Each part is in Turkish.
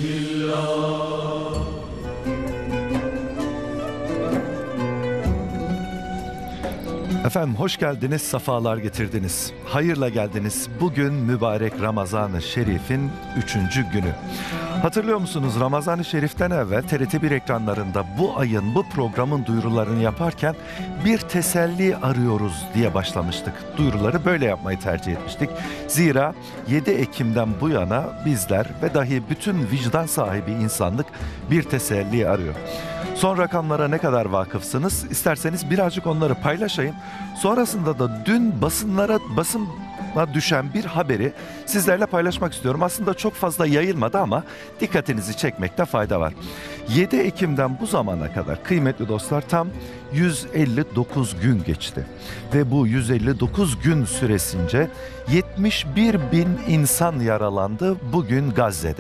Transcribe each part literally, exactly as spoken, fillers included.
Efendim hoş geldiniz, sefalar getirdiniz. Hayırla geldiniz. Bugün mübarek Ramazan-ı Şerif'in üçüncü günü. Hatırlıyor musunuz, Ramazan-ı Şerif'ten evvel T R T bir ekranlarında bu ayın, bu programın duyurularını yaparken bir teselli arıyoruz diye başlamıştık. Duyuruları böyle yapmayı tercih etmiştik. Zira yedi Ekim'den bu yana bizler ve dahi bütün vicdan sahibi insanlık bir teselli arıyor. Son rakamlara ne kadar vakıfsınız? İsterseniz birazcık onları paylaşayım. Sonrasında da dün basınlara, basına düşen bir haberi sizlerle paylaşmak istiyorum. Aslında çok fazla yayılmadı ama dikkatinizi çekmekte fayda var. yedi Ekim'den bu zamana kadar kıymetli dostlar tam yüz elli dokuz gün geçti. Ve bu yüz elli dokuz gün süresince yetmiş bir bin insan yaralandı bugün Gazze'de.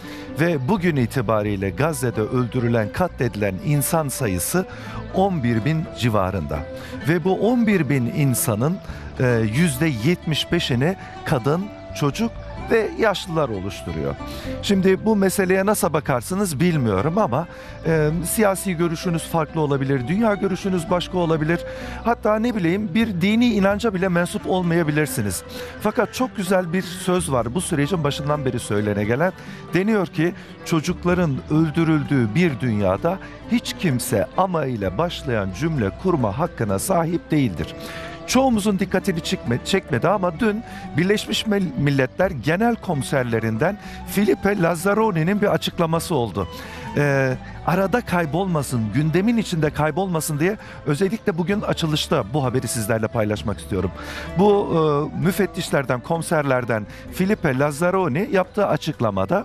Ve bugün itibariyle Gazze'de öldürülen, katledilen insan sayısı on bir bin civarında. Ve bu on bir bin insanın yüzde yetmiş beşini kadın, çocuk ve yaşlılar oluşturuyor. Şimdi bu meseleye nasıl bakarsınız bilmiyorum ama e, siyasi görüşünüz farklı olabilir, dünya görüşünüz başka olabilir. Hatta ne bileyim bir dini inanca bile mensup olmayabilirsiniz. Fakat çok güzel bir söz var bu sürecin başından beri söylene gelen. Deniyor ki çocukların öldürüldüğü bir dünyada hiç kimse ama ile başlayan cümle kurma hakkına sahip değildir. Çoğumuzun dikkatini çekmedi ama dün Birleşmiş Milletler Genel Komiserlerinden Filipe Lazzaroni'nin bir açıklaması oldu. Ee, arada kaybolmasın, gündemin içinde kaybolmasın diye özellikle bugün açılışta bu haberi sizlerle paylaşmak istiyorum. Bu e, müfettişlerden, komiserlerden Filipe Lazzaroni yaptığı açıklamada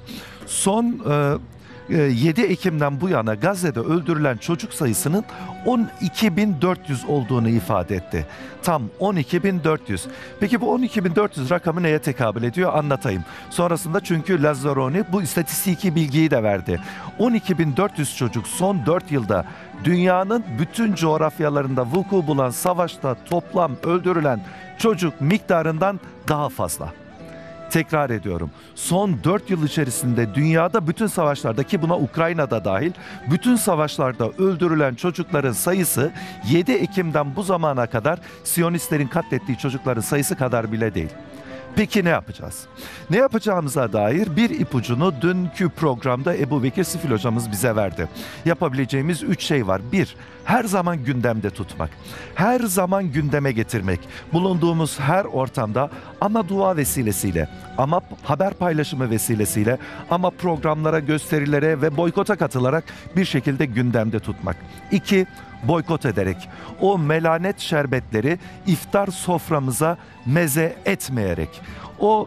son e, yedi Ekim'den bu yana Gazze'de öldürülen çocuk sayısının on iki bin dört yüz olduğunu ifade etti. Tam on iki bin dört yüz. Peki bu on iki bin dört yüz rakamı neye tekabül ediyor anlatayım. Sonrasında çünkü Lazzaroni bu istatistiki bilgiyi de verdi. on iki bin dört yüz çocuk son dört yılda dünyanın bütün coğrafyalarında vuku bulan savaşta toplam öldürülen çocuk miktarından daha fazla. Tekrar ediyorum. Son dört yıl içerisinde dünyada bütün savaşlarda, ki buna Ukrayna'da dahil, bütün savaşlarda öldürülen çocukların sayısı yedi Ekim'den bu zamana kadar Siyonistlerin katlettiği çocukların sayısı kadar bile değil. Peki ne yapacağız? Ne yapacağımıza dair bir ipucunu dünkü programda Ebu Bekir Sifil hocamız bize verdi. Yapabileceğimiz üç şey var. Bir, her zaman gündemde tutmak. Her zaman gündeme getirmek. Bulunduğumuz her ortamda ama dua vesilesiyle, ama haber paylaşımı vesilesiyle, ama programlara, gösterilere ve boykota katılarak bir şekilde gündemde tutmak. İki, boykot ederek, o melanet şerbetleri iftar soframıza meze etmeyerek, o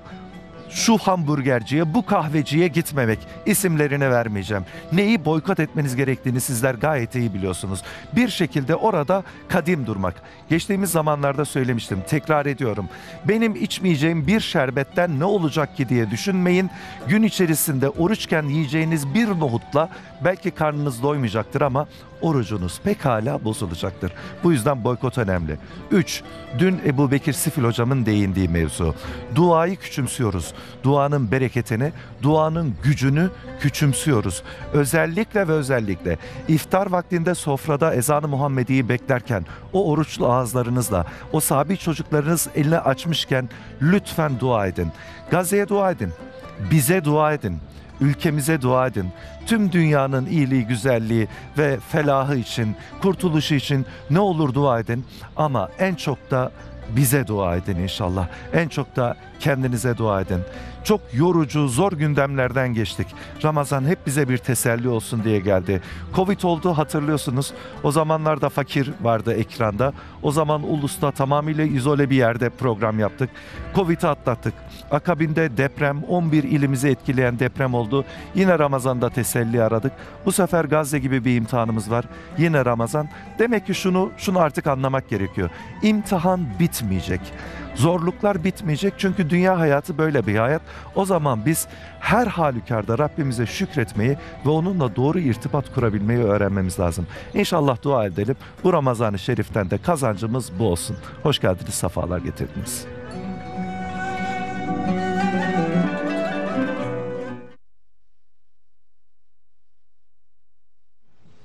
şu hamburgerciye, bu kahveciye gitmemek. İsimlerini vermeyeceğim. Neyi boykot etmeniz gerektiğini sizler gayet iyi biliyorsunuz. Bir şekilde orada kadim durmak. Geçtiğimiz zamanlarda söylemiştim, tekrar ediyorum. Benim içmeyeceğim bir şerbetten ne olacak ki diye düşünmeyin. Gün içerisinde oruçken yiyeceğiniz bir nohutla belki karnınız doymayacaktır ama orucunuz pekala bozulacaktır. Bu yüzden boykot önemli. Üç, dün Ebu Bekir Sifil hocamın değindiği mevzu. Duayı küçümsüyoruz. Duanın bereketini, duanın gücünü küçümsüyoruz. Özellikle ve özellikle iftar vaktinde sofrada ezan-ı Muhammedi'yi beklerken o oruçlu ağızlarınızla, o sabi çocuklarınız eline açmışken lütfen dua edin. Gazze'ye dua edin. Bize dua edin. Ülkemize dua edin. Tüm dünyanın iyiliği, güzelliği ve felahı için, kurtuluşu için ne olur dua edin. Ama en çok da bize dua edin inşallah. En çok da kendinize dua edin. Çok yorucu, zor gündemlerden geçtik. Ramazan hep bize bir teselli olsun diye geldi. Covid oldu, hatırlıyorsunuz. O zamanlarda fakir vardı ekranda. O zaman Ulus'ta tamamıyla izole bir yerde program yaptık. Covid'i atlattık. Akabinde deprem, on bir ilimizi etkileyen deprem oldu. Yine Ramazan'da teselli aradık. Bu sefer Gazze gibi bir imtihanımız var. Yine Ramazan. Demek ki şunu, şunu artık anlamak gerekiyor. İmtihan bitmeyecek. Zorluklar bitmeyecek çünkü dünya hayatı böyle bir hayat. O zaman biz her halükarda Rabbimize şükretmeyi ve onunla doğru irtibat kurabilmeyi öğrenmemiz lazım. İnşallah dua edelim. Bu Ramazan-ı Şerif'ten de kazancımız bu olsun. Hoş geldiniz, sefalar getirdiniz.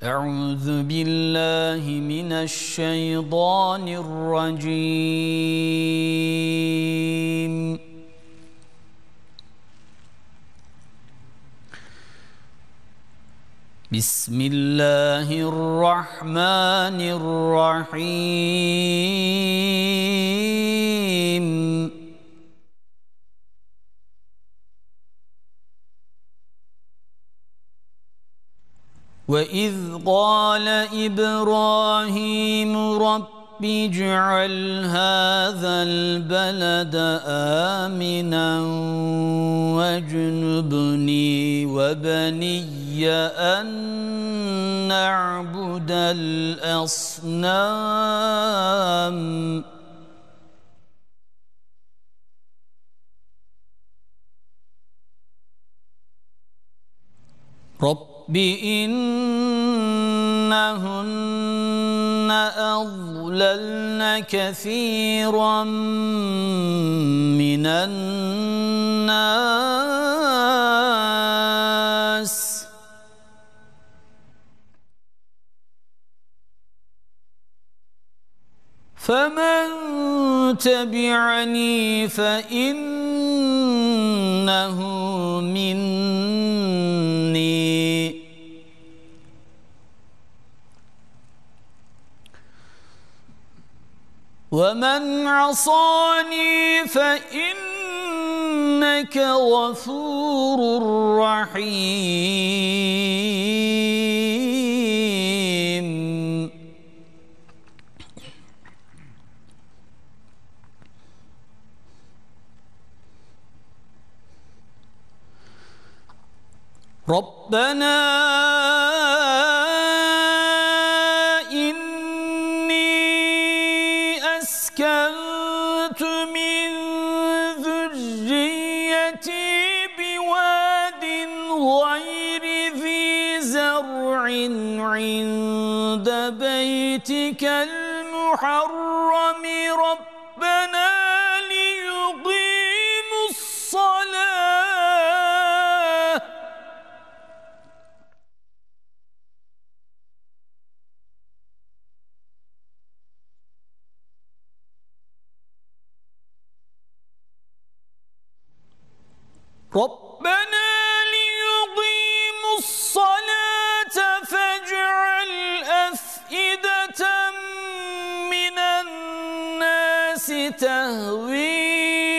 أعوذ بالله من الشيطان الرجيم. بسم الله الرحمن الرحيم. وإذ قال إبراهيم رب اجعل هذا البلد آمنا واجنبني وبني أن نعبد الأصنام. رب إنهن أضللن كثيرا من الناس فمن تبعني فإنه مني ومن عصاني فإنك غفور رحيم. ربنا أسكنت من ذريتي بواد غير ذي زرع عند بيتك المحرم ربنا ليقيموا الصلاة ربنا ليقيموا الصلاة فاجعل أفئدة من الناس تهوي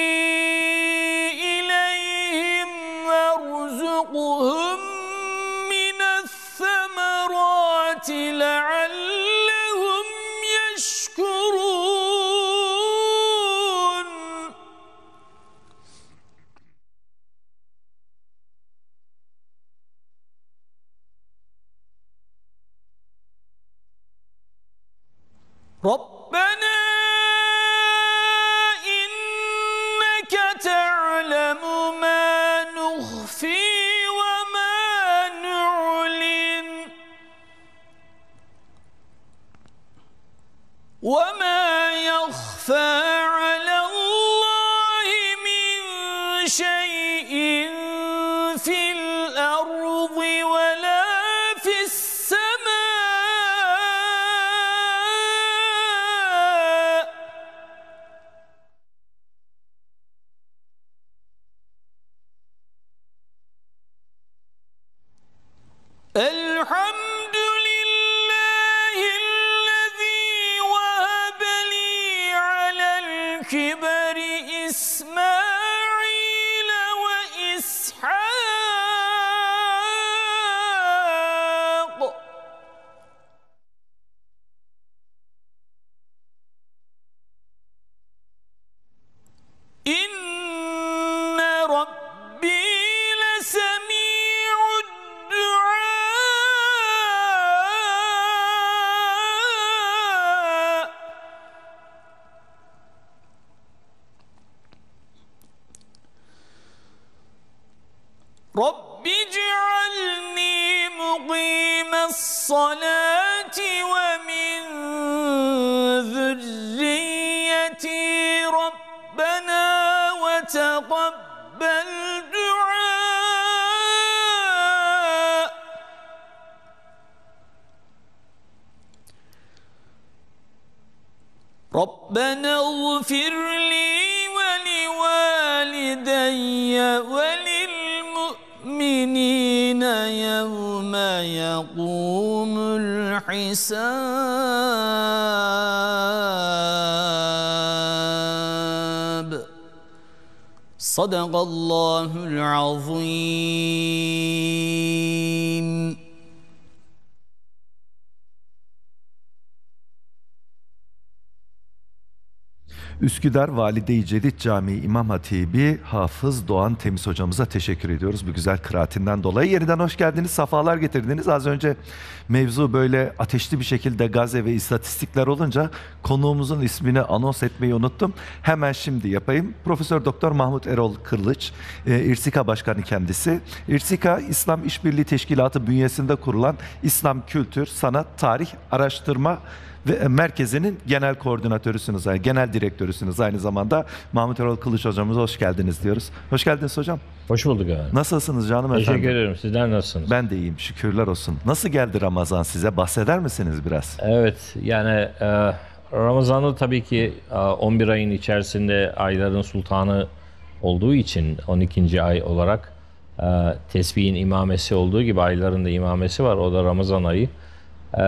إليهم وارزقهم من الثمرات لعلهم يشكرون. ربنا إنك تعلم ما نخفي وما نعلن وما يخفى على الله من شيء في الأرض ولا في السماء. الحمد لله الذي وهب لي على الكبر إسماعيل وإسحاق إن ربي لسميع الدعاء. رب اجعلني مقيم الصلاة ومن ذريتي ربنا وتقبل دعاء. رَبَّنَا اغْفِرْ لِي وَلِوَالِدَيَّ وَلِلْمُؤْمِنِينَ يَوْمَ يَقُومُ الْحِسَابُ. Sadakallahul azim. Üsküdar Valide-i Cedid Camii İmam Hatibi Hafız Doğan Temiz hocamıza teşekkür ediyoruz bu güzel kıraatinden dolayı. Yeniden hoş geldiniz, safalar getirdiniz. Az önce mevzu böyle ateşli bir şekilde Gazze ve istatistikler olunca konuğumuzun ismini anons etmeyi unuttum. Hemen şimdi yapayım. Profesör Doktor Mahmut Erol Kırlıç, e, İrsika Başkanı kendisi. İrsika, İslam İşbirliği Teşkilatı bünyesinde kurulan İslam Kültür, Sanat, Tarih Araştırma ve merkezinin genel koordinatörüsünüz, yani genel direktörüsünüz aynı zamanda. Mahmut Erol Kılıç hocamıza hoş geldiniz diyoruz. Hoş geldiniz hocam. Hoş bulduk abi. Nasılsınız canım efendim? Teşekkür ederim. Sizler nasılsınız? Ben de iyiyim, şükürler olsun. Nasıl geldi Ramazan size? Bahseder misiniz biraz? Evet, yani e, Ramazan'ı tabii ki e, on bir ayın içerisinde ayların sultanı olduğu için on ikinci ay olarak e, tesbihin imamesi olduğu gibi ayların da imamesi var. O da Ramazan ayı. E,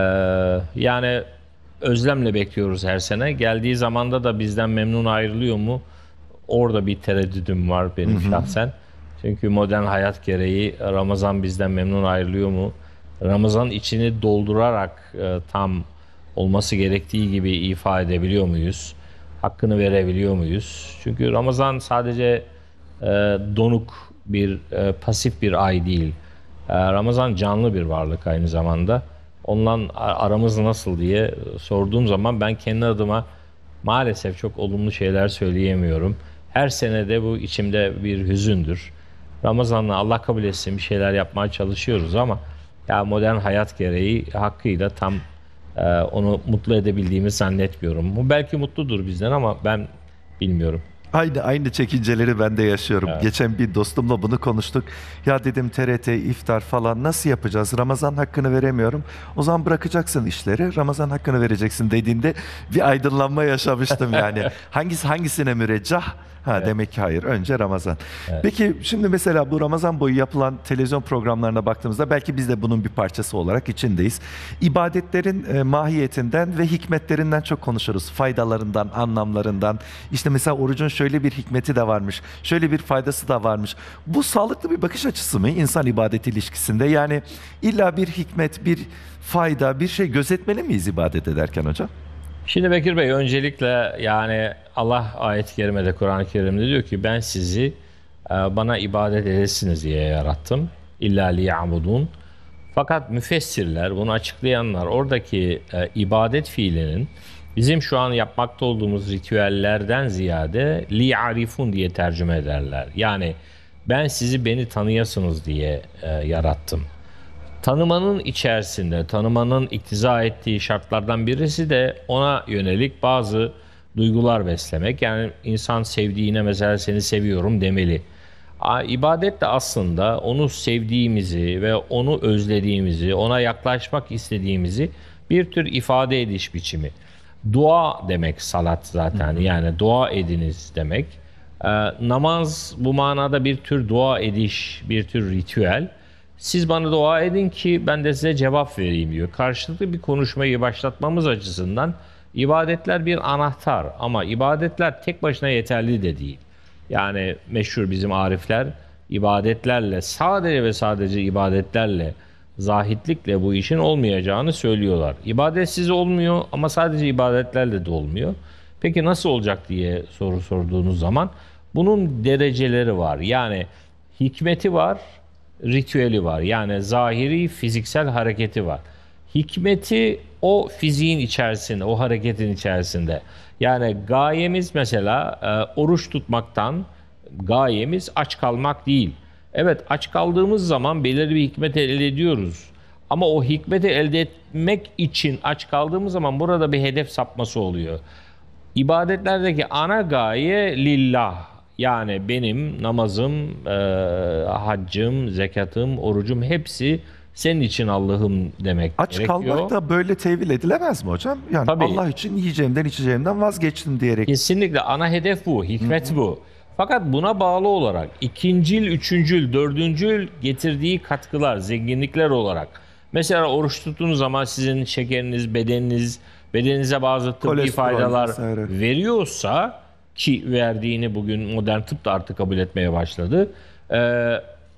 yani özlemle bekliyoruz her sene. Geldiği zamanda da bizden memnun ayrılıyor mu? Orada bir tereddüdüm var benim hı hı. şahsen. Çünkü modern hayat gereği Ramazan bizden memnun ayrılıyor mu? Ramazan içini doldurarak e, tam olması gerektiği gibi ifa edebiliyor muyuz? Hakkını verebiliyor muyuz? Çünkü Ramazan sadece e, donuk bir, e, pasif bir ay değil. E, Ramazan canlı bir varlık aynı zamanda. Onunla aramız nasıl diye sorduğum zaman ben kendi adıma maalesef çok olumlu şeyler söyleyemiyorum. Her senede bu içimde bir hüzündür. Ramazan'la Allah kabul etsin bir şeyler yapmaya çalışıyoruz ama ya modern hayat gereği hakkıyla tam e, onu mutlu edebildiğimi zannetmiyorum. Bu belki mutludur bizden ama ben bilmiyorum. Aynı aynı çekinceleri ben de yaşıyorum. Evet. Geçen bir dostumla bunu konuştuk. Ya dedim T R T, iftar falan nasıl yapacağız? Ramazan hakkını veremiyorum. O zaman bırakacaksın işleri, Ramazan hakkını vereceksin dediğinde bir aydınlanma yaşamıştım yani. Hangisi hangisine müreccah? Ha evet. Demek ki hayır. Önce Ramazan. Evet. Peki şimdi mesela bu Ramazan boyu yapılan televizyon programlarına baktığımızda belki biz de bunun bir parçası olarak içindeyiz. İbadetlerin e, mahiyetinden ve hikmetlerinden çok konuşuruz. Faydalarından, anlamlarından. İşte mesela orucun şöyle bir hikmeti de varmış. Şöyle bir faydası da varmış. Bu sağlıklı bir bakış açısı mı insan ibadet ilişkisinde? Yani illa bir hikmet, bir fayda, bir şey gözetmeli miyiz ibadet ederken hocam? Şimdi Bekir Bey öncelikle yani Allah ayet-i kerimede Kur'an-ı Kerim'de diyor ki ben sizi bana ibadet edesiniz diye yarattım. İlla liya'budun. Fakat müfessirler, bunu açıklayanlar oradaki e, ibadet fiilinin bizim şu an yapmakta olduğumuz ritüellerden ziyade li'arifun diye tercüme ederler. Yani ben sizi beni tanıyasınız diye e, yarattım. Tanımanın içerisinde, tanımanın iktiza ettiği şartlardan birisi de ona yönelik bazı duygular beslemek. Yani insan sevdiğine mesela seni seviyorum demeli. İbadet de aslında onu sevdiğimizi ve onu özlediğimizi, ona yaklaşmak istediğimizi bir tür ifade ediş biçimi. Dua demek salat zaten, yani dua ediniz demek. Ee, namaz bu manada bir tür dua ediş, bir tür ritüel. Siz bana dua edin ki ben de size cevap vereyim diyor. Karşılıklı bir konuşmayı başlatmamız açısından ibadetler bir anahtar ama ibadetler tek başına yeterli de değil. Yani meşhur bizim arifler ibadetlerle, sadece ve sadece ibadetlerle, zahitlikle bu işin olmayacağını söylüyorlar. İbadetsiz olmuyor ama sadece ibadetlerle de olmuyor. Peki nasıl olacak diye soru sorduğunuz zaman bunun dereceleri var. Yani hikmeti var, ritüeli var. Yani zahiri fiziksel hareketi var. Hikmeti o fiziğin içerisinde, o hareketin içerisinde. Yani gayemiz mesela e, oruç tutmaktan gayemiz aç kalmak değil. Evet, aç kaldığımız zaman belirli bir hikmet elde ediyoruz. Ama o hikmeti elde etmek için aç kaldığımız zaman burada bir hedef sapması oluyor. İbadetlerdeki ana gaye lillah. Yani benim namazım, e, haccım, zekatım, orucum hepsi Senin için Allah'ım demek Aç gerekiyor. kalmak da böyle tevil edilemez mi hocam? Yani Tabii. Allah için yiyeceğimden içeceğimden vazgeçtim diyerek. Kesinlikle ana hedef bu, hikmet bu. Fakat buna bağlı olarak ikincil, üçüncül, dördüncül getirdiği katkılar, zenginlikler olarak. Mesela oruç tuttuğunuz zaman sizin şekeriniz, bedeniniz, bedeninize bazı tıbbi Kolesterol faydalar vesaire. veriyorsa, ki verdiğini bugün modern tıp da artık kabul etmeye başladı. Ee,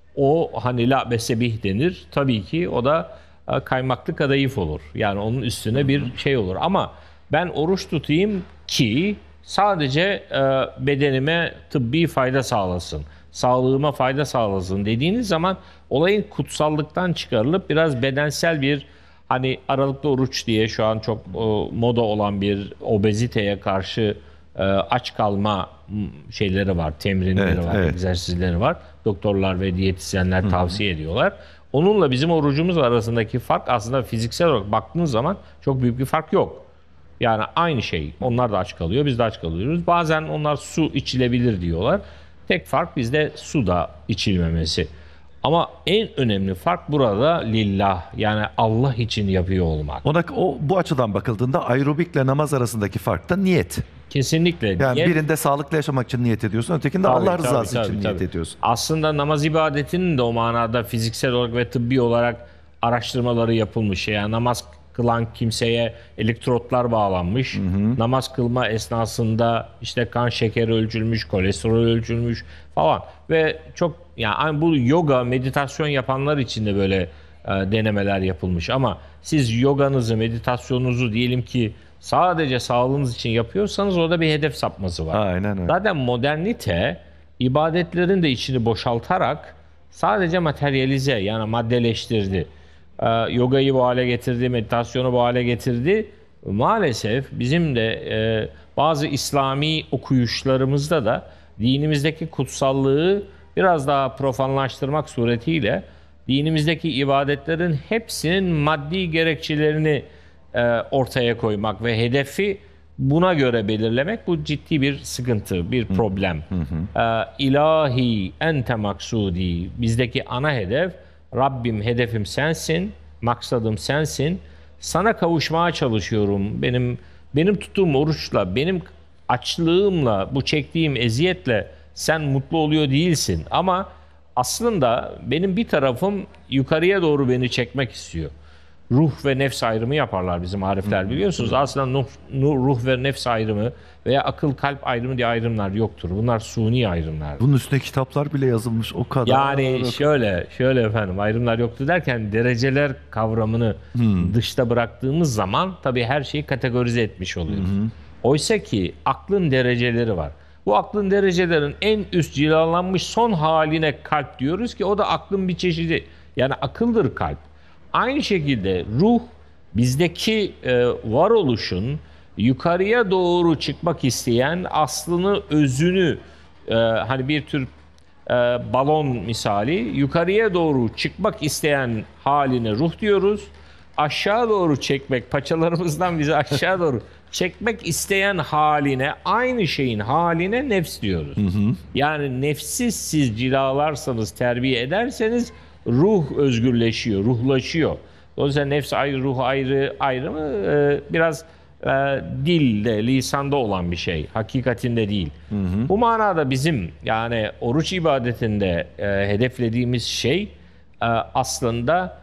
o hani la besebih denir. Tabii ki o da e, kaymaklı kadayıf olur. Yani onun üstüne bir şey olur. Ama ben oruç tutayım ki sadece e, bedenime tıbbi fayda sağlasın, sağlığıma fayda sağlasın dediğiniz zaman olayın kutsallıktan çıkarılıp biraz bedensel bir, hani aralıklı oruç diye şu an çok e, moda olan bir obeziteye karşı e, aç kalma m, şeyleri var, temrinleri Evet, var, evet. egzersizleri var. Doktorlar ve diyetisyenler tavsiye ediyorlar. Onunla bizim orucumuz arasındaki fark aslında fiziksel olarak baktığınız zaman çok büyük bir fark yok. Yani aynı şey. Onlar da aç kalıyor, biz de aç kalıyoruz. Bazen onlar su içilebilir diyorlar. Tek fark bizde su da içilmemesi. Ama en önemli fark burada lillah, yani Allah için yapıyor olmak. Ona o bu açıdan bakıldığında aerobikle namaz arasındaki fark da niyet. Kesinlikle. Yani Niyet- birinde sağlıklı yaşamak için niyet ediyorsun, ötekinde Tabii, Allah tabii, rızası tabii, için tabii. niyet ediyorsun. Aslında namaz ibadetinin de o manada fiziksel olarak ve tıbbi olarak araştırmaları yapılmış. Yani namaz kılan kimseye elektrotlar bağlanmış. Namaz kılma esnasında işte kan şekeri ölçülmüş, kolesterol ölçülmüş falan. Ve çok, yani bu yoga, meditasyon yapanlar için de böyle e, denemeler yapılmış. Ama siz yoganızı, meditasyonunuzu diyelim ki sadece sağlığınız için yapıyorsanız orada bir hedef sapması var. Aynen öyle. Zaten modernite ibadetlerin de içini boşaltarak sadece materyalize, yani maddeleştirdi. Ee, yogayı bu hale getirdi, meditasyonu bu hale getirdi. Maalesef bizim de e, bazı İslami okuyuşlarımızda da dinimizdeki kutsallığı biraz daha profanlaştırmak suretiyle dinimizdeki ibadetlerin hepsinin maddi gerekçelerini e, ortaya koymak ve hedefi buna göre belirlemek, bu ciddi bir sıkıntı, bir problem. Ee, ilahi ente maksudi, bizdeki ana hedef, Rabbim hedefim sensin, maksadım sensin. Sana kavuşmaya çalışıyorum. Benim benim tuttuğum oruçla, benim açlığımla, bu çektiğim eziyetle sen mutlu oluyor değilsin. Ama aslında benim bir tarafım yukarıya doğru beni çekmek istiyor. Ruh ve nefs ayrımı yaparlar bizim arifler, biliyorsunuz. Aslında nuh, nuh, ruh ve nefs ayrımı veya akıl kalp ayrımı diye ayrımlar yoktur. Bunlar suni ayrımlar. Bunun üstüne kitaplar bile yazılmış, o kadar. Yani şöyle, şöyle efendim, ayrımlar yoktu derken dereceler kavramını dışta bıraktığımız zaman tabii her şeyi kategorize etmiş oluyoruz. Oysa ki aklın dereceleri var. Bu aklın derecelerin en üst cilalanmış son haline kalp diyoruz ki o da aklın bir çeşidi. Yani akıldır kalp. Aynı şekilde ruh bizdeki e, varoluşun yukarıya doğru çıkmak isteyen aslını, özünü, e, hani bir tür e, balon misali yukarıya doğru çıkmak isteyen haline ruh diyoruz. Aşağı doğru çekmek, paçalarımızdan bizi aşağı doğru çekmek isteyen haline, aynı şeyin haline nefs diyoruz. Yani nefsi siz cilalarsanız, terbiye ederseniz ruh özgürleşiyor, ruhlaşıyor. Dolayısıyla nefs ayrı, ruh ayrı ayrımı e, biraz e, dilde, lisanda olan bir şey. Hakikatinde değil. Bu manada bizim yani oruç ibadetinde e, hedeflediğimiz şey e, aslında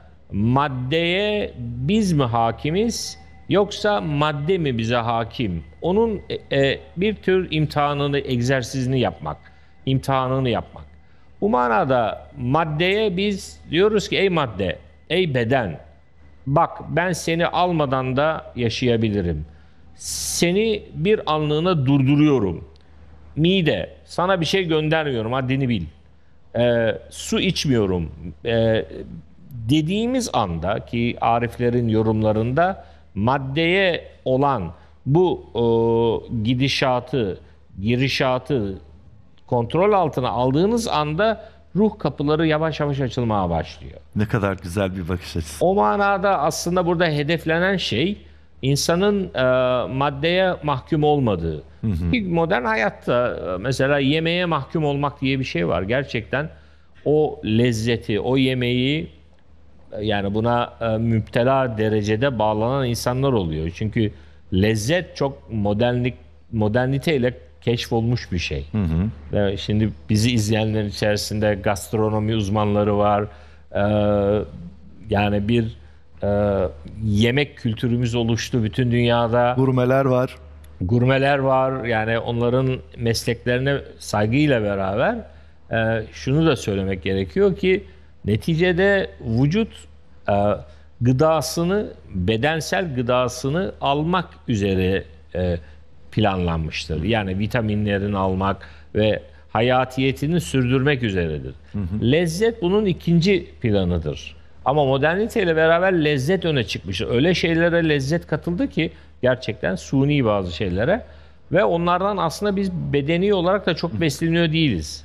maddeye biz mi hakimiz yoksa madde mi bize hakim? Onun e, e, bir tür imtihanını, egzersizini yapmak, imtihanını yapmak. Bu manada maddeye biz diyoruz ki ey madde, ey beden, bak ben seni almadan da yaşayabilirim. Seni bir anlığına durduruyorum. Mide, sana bir şey göndermiyorum, haddini bil. Ee, su içmiyorum. Ee, dediğimiz anda ki ariflerin yorumlarında maddeye olan bu o, gidişatı, girişatı kontrol altına aldığınız anda ruh kapıları yavaş yavaş açılmaya başlıyor. Ne kadar güzel bir bakış açısı. O manada aslında burada hedeflenen şey insanın e, maddeye mahkum olmadığı. Bir modern hayatta e, mesela yemeğe mahkum olmak diye bir şey var. Gerçekten o lezzeti, o yemeği yani buna e, müptela derecede bağlanan insanlar oluyor. Çünkü lezzet çok modernlik moderniteyle keşfolmuş bir şey. Hı hı. E, şimdi bizi izleyenlerin içerisinde gastronomi uzmanları var. E, yani bir e, yemek kültürümüz oluştu bütün dünyada. Gurmeler var. Gurmeler var. Yani onların mesleklerine saygıyla beraber e, şunu da söylemek gerekiyor ki neticede vücut e, gıdasını, bedensel gıdasını almak üzere e, planlanmıştır. Yani vitaminlerini almak ve hayatiyetini sürdürmek üzeredir. Hı hı. Lezzet bunun ikinci planıdır. Ama moderniteyle beraber lezzet öne çıkmıştır. Öyle şeylere lezzet katıldı ki gerçekten suni bazı şeylere ve onlardan aslında biz bedeni olarak da çok besleniyor değiliz.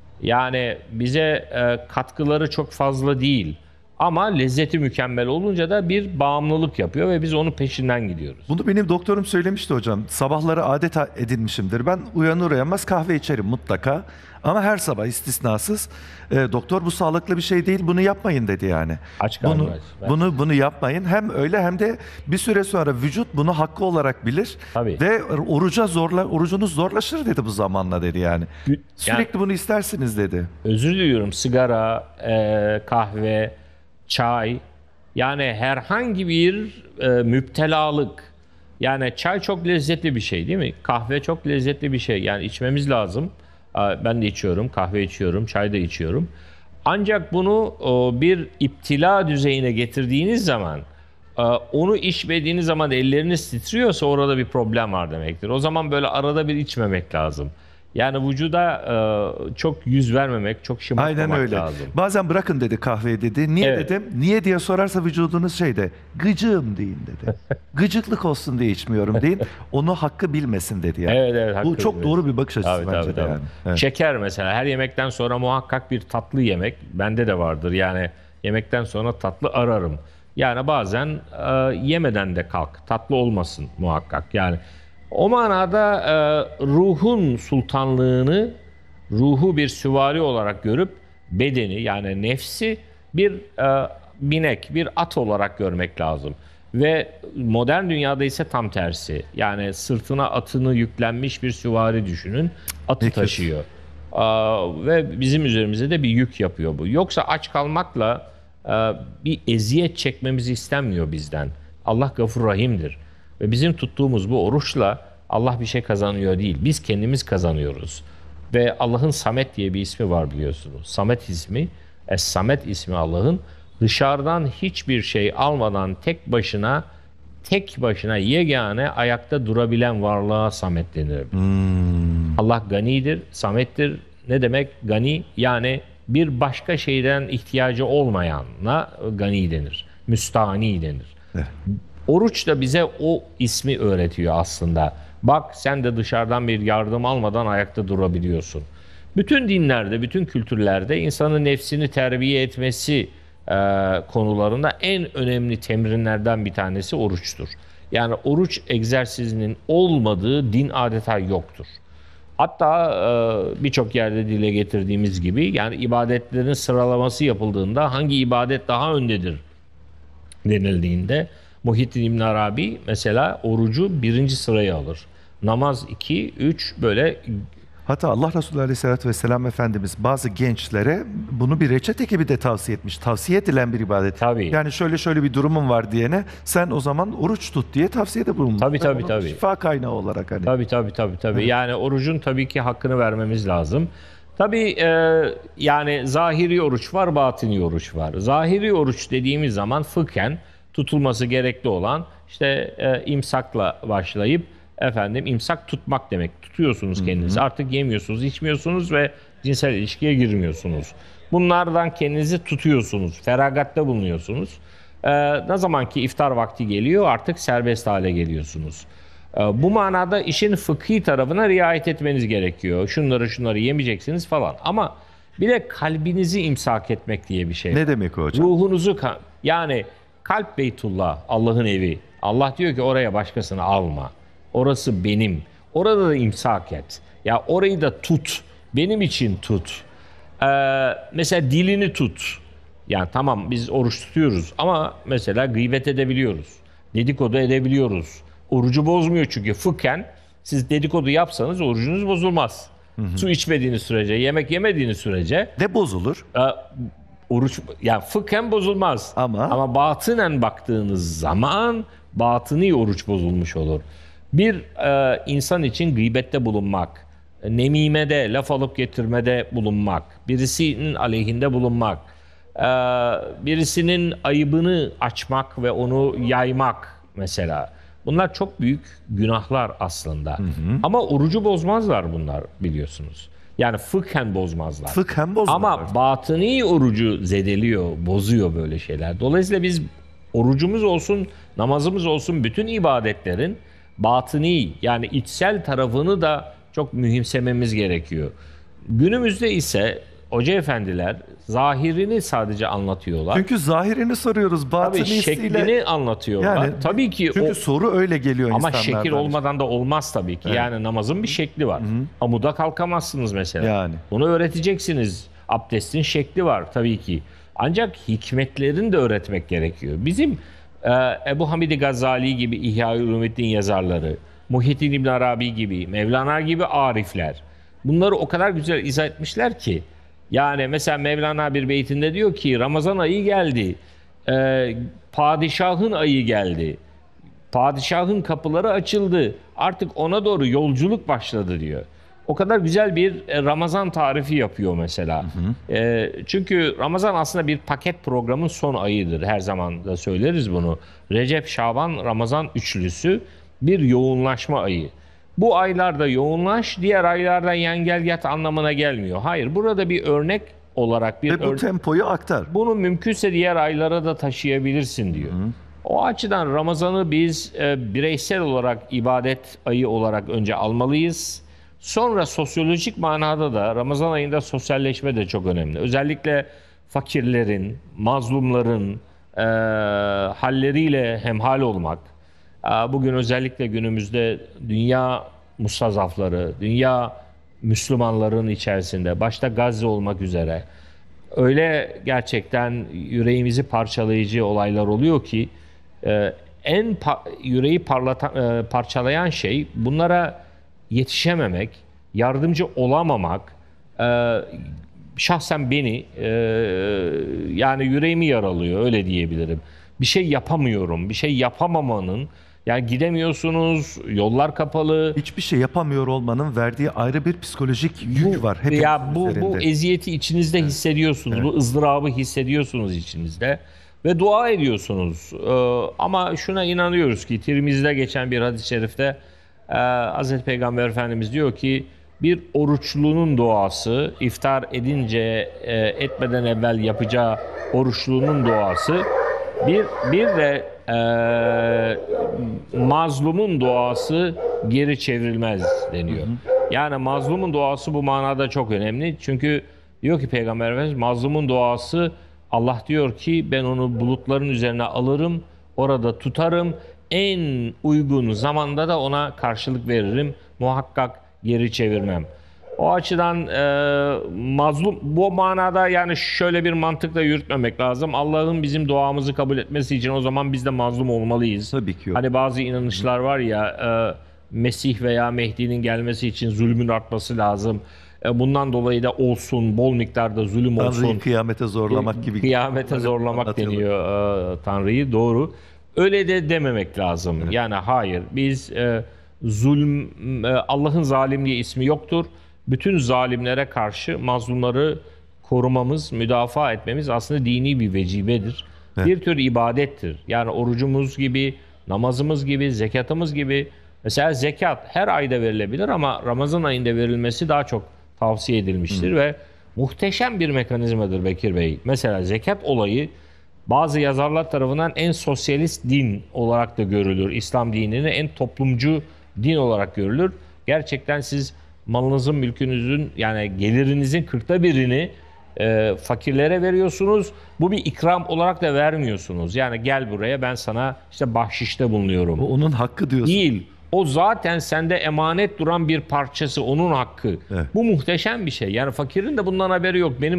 Yani bize e, katkıları çok fazla değil. Ama lezzeti mükemmel olunca da bir bağımlılık yapıyor ve biz onun peşinden gidiyoruz. Bunu benim doktorum söylemişti hocam. Sabahları adet edinmişimdir. Ben uyanır uyanmaz kahve içerim mutlaka. Ama her sabah istisnasız. E, doktor bu sağlıklı bir şey değil. Bunu yapmayın dedi yani. Aç karnı Bunu, aç. bunu bunu yapmayın. Hem öyle hem de bir süre sonra vücut bunu hakkı olarak bilir. Tabii. Ve oruca zorla orucunuz zorlaşır dedi bu zamanla dedi yani. Sürekli Yani, bunu istersiniz dedi. özür diliyorum. Sigara, e, kahve, çay, yani herhangi bir e, müptelalık. Yani çay çok lezzetli bir şey değil mi? Kahve çok lezzetli bir şey. Yani içmemiz lazım. Ben de içiyorum, kahve içiyorum, çay da içiyorum. Ancak bunu bir iptila düzeyine getirdiğiniz zaman, onu içmediğiniz zaman elleriniz titriyorsa orada bir problem var demektir. O zaman böyle arada bir içmemek lazım. Yani vücuda çok yüz vermemek, çok şımartmamak Aynen öyle. lazım. Bazen bırakın dedi kahveyi dedi. Niye Evet. dedim? Niye diye sorarsa vücudunuz şeyde gıcığım deyin dedi. Gıcıklık olsun diye içmiyorum deyin. Onu hakkı bilmesin dedi yani. Evet, evet, Bu hakkı çok bilmesin. doğru bir bakış açısı Tabii, bence tabii, de tabii. yani. Evet. Şeker mesela her yemekten sonra muhakkak bir tatlı yemek. Bende de vardır yani yemekten sonra tatlı ararım. Yani bazen e, yemeden de kalk. Tatlı olmasın muhakkak. Yani o manada e, ruhun sultanlığını ruhu bir süvari olarak görüp bedeni yani nefsi bir e, binek, bir at olarak görmek lazım. Ve modern dünyada ise tam tersi. Yani sırtına atını yüklenmiş bir süvari düşünün. Atı Peki. taşıyor. Aa, ve bizim üzerimize de bir yük yapıyor bu. Yoksa aç kalmakla e, bir eziyet çekmemizi istenmiyor bizden. Allah Gafur Rahim'dir. Ve bizim tuttuğumuz bu oruçla Allah bir şey kazanıyor değil. Biz kendimiz kazanıyoruz. Ve Allah'ın Samet diye bir ismi var biliyorsunuz. Samet ismi, Es-Samet ismi Allah'ın dışarıdan hiçbir şey almadan tek başına tek başına yegane ayakta durabilen varlığa Samet denir. Hmm. Allah ganidir, Samettir. Ne demek gani? Yani bir başka şeyden ihtiyacı olmayana gani denir. Müstahni denir. Evet. Oruç da bize o ismi öğretiyor aslında. Bak sen de dışarıdan bir yardım almadan ayakta durabiliyorsun. Bütün dinlerde, bütün kültürlerde insanın nefsini terbiye etmesi e, konularında en önemli temrinlerden bir tanesi oruçtur. Yani oruç egzersizinin olmadığı din adeta yoktur. Hatta e, birçok yerde dile getirdiğimiz gibi yani ibadetlerin sıralaması yapıldığında hangi ibadet daha öndedir denildiğinde Muhyiddin İbn Arabi mesela orucu birinci sıraya alır. Namaz iki, üç böyle. Hatta Allah Resulü Aleyhisselatü Vesselam Efendimiz bazı gençlere bunu bir reçete gibi de tavsiye etmiş. Tavsiye edilen bir ibadet. Tabii. Yani şöyle şöyle bir durumun var diyene sen o zaman oruç tut diye tavsiyede bulunmuş. Tabii, Ve tabii, bunun tabii. şifa kaynağı olarak hani. Tabii tabii tabii tabii. Yani orucun tabii ki hakkını vermemiz lazım. Tabii e, yani zahiri oruç var, batini oruç var. Zahiri oruç dediğimiz zaman fıkhen tutulması gerekli olan işte e, imsakla başlayıp efendim imsak tutmak demek. Tutuyorsunuz kendinizi. Hı hı. Artık yemiyorsunuz, içmiyorsunuz ve cinsel ilişkiye girmiyorsunuz. Bunlardan kendinizi tutuyorsunuz. Feragatta bulunuyorsunuz. Ee, ne zaman ki iftar vakti geliyor artık serbest hale geliyorsunuz. Ee, bu manada işin fıkhi tarafına riayet etmeniz gerekiyor. Şunları şunları yemeyeceksiniz falan. Ama bir de kalbinizi imsak etmek diye bir şey var. Ne demek o hocam? Ruhunuzu yani kalp Beytullah, Allah'ın evi. Allah diyor ki oraya başkasını alma. Orası benim. Orada da imsak et. Ya orayı da tut. Benim için tut. Ee, mesela dilini tut. Yani tamam biz oruç tutuyoruz ama mesela gıybet edebiliyoruz. Dedikodu edebiliyoruz. Orucu bozmuyor çünkü fıkhen siz dedikodu yapsanız orucunuz bozulmaz. Su içmediğiniz sürece, yemek yemediğiniz sürece Ne bozulur? e, oruç yani fıkhen bozulmaz. Ama- Ama batınen baktığınız zaman batıni oruç bozulmuş olur. Bir e, insan için gıybette bulunmak, nemimede, laf alıp getirmede bulunmak, birisinin aleyhinde bulunmak, e, birisinin ayıbını açmak ve onu yaymak mesela. Bunlar çok büyük günahlar aslında. Ama orucu bozmazlar bunlar biliyorsunuz. Yani fıkhen bozmazlar. Fıkhen bozulur. Ama batıni orucu zedeliyor, bozuyor böyle şeyler. Dolayısıyla biz orucumuz olsun, namazımız olsun bütün ibadetlerin batıni yani içsel tarafını da çok mühimsememiz gerekiyor. Günümüzde ise hoca efendiler zahirini sadece anlatıyorlar. Çünkü zahirini soruyoruz. Tabii Batınisiyle. şeklini anlatıyorlar. Yani tabii ki Çünkü o soru öyle geliyor ama insanlardan. şekil olmadan da olmaz tabii ki. Yani namazın bir şekli var. Amuda kalkamazsınız mesela. Yani. Bunu öğreteceksiniz. Abdestin şekli var tabii ki. Ancak hikmetlerini de öğretmek gerekiyor. Bizim e, Ebu Hamid Gazali gibi İhya-i Ulumuddin yazarları, Muhyiddin İbn Arabi gibi, Mevlana gibi arifler bunları o kadar güzel izah etmişler ki yani mesela Mevlana bir beytinde diyor ki Ramazan ayı geldi. E, padişahın ayı geldi. Padişahın kapıları açıldı. Artık ona doğru yolculuk başladı diyor. O kadar güzel bir e, Ramazan tarifi yapıyor mesela. E, çünkü Ramazan aslında bir paket programın son ayıdır. Her zaman da söyleriz bunu. Recep, Şaban, Ramazan üçlüsü bir yoğunlaşma ayı. Bu aylarda yoğunlaş, diğer aylarda yan gel yat anlamına gelmiyor. Hayır, burada bir örnek olarak bir Ve bu ör- tempoyu aktar. bunu mümkünse diğer aylara da taşıyabilirsin diyor. O açıdan Ramazan'ı biz e, bireysel olarak ibadet ayı olarak önce almalıyız. Sonra sosyolojik manada da Ramazan ayında sosyalleşme de çok önemli. Özellikle fakirlerin, mazlumların e, halleriyle hemhal olmak. E, bugün özellikle günümüzde dünya mustazafları, dünya Müslümanların içerisinde, başta Gazze olmak üzere öyle gerçekten yüreğimizi parçalayıcı olaylar oluyor ki e, en pa- yüreği parlatan, e, parçalayan şey bunlara yetişememek, yardımcı olamamak, e, şahsen beni e, yani yüreğimi yaralıyor öyle diyebilirim. Bir şey yapamıyorum, bir şey yapamamanın yani gidemiyorsunuz, yollar kapalı. Hiçbir şey yapamıyor olmanın verdiği ayrı bir psikolojik yük var hepimizin Ya bu üzerinde. bu eziyeti içinizde hissediyorsunuz. Bu ızdırabı hissediyorsunuz içinizde ve dua ediyorsunuz. Ee, ama şuna inanıyoruz ki Tirmizi'de geçen bir hadis-i şerifte e, Hazreti Peygamber Efendimiz diyor ki bir oruçlunun duası iftar edince e, etmeden evvel yapacağı oruçlunun duası bir bir de e, mazlumun duası geri çevrilmez deniyor. Yani mazlumun duası bu manada çok önemli. Çünkü diyor ki Peygamber Efendimiz mazlumun duası Allah diyor ki ben onu bulutların üzerine alırım, orada tutarım. En uygun zamanda da ona karşılık veririm. Muhakkak geri çevirmem. O açıdan e, mazlum bu manada yani şöyle bir mantıkla yürütmemek lazım. Allah'ın bizim duamızı kabul etmesi için o zaman biz de mazlum olmalıyız. Tabii ki yok. Hani bazı inanışlar var ya e, Mesih veya Mehdi'nin gelmesi için zulmün artması lazım. E, bundan dolayı da olsun bol miktarda zulüm olsun. Tanrı'yı kıyamete zorlamak gibi. Kıyamete zorlamak anlatıyorlar. deniyor e, Tanrı'yı doğru. Öyle de dememek lazım. Yani hayır biz e, zulm e, Allah'ın zalimliği ismi yoktur. Bütün zalimlere karşı mazlumları korumamız, müdafaa etmemiz aslında dini bir vecibedir. Evet. Bir tür ibadettir. Yani orucumuz gibi, namazımız gibi, zekatımız gibi. Mesela zekat her ayda verilebilir ama Ramazan ayında verilmesi daha çok tavsiye edilmiştir ve muhteşem bir mekanizmadır Bekir Bey. Mesela zekat olayı bazı yazarlar tarafından en sosyalist din olarak da görülür. İslam dinini en toplumcu din olarak görülür. Gerçekten siz malınızın, mülkünüzün yani gelirinizin kırkta birini e, fakirlere veriyorsunuz. Bu bir ikram olarak da vermiyorsunuz. Yani gel buraya ben sana işte bahşişte bulunuyorum. Bu onun hakkı diyorsun. Değil. O zaten sende emanet duran bir parçası, onun hakkı. Evet. Bu muhteşem bir şey. Yani fakirin de bundan haberi yok. Benim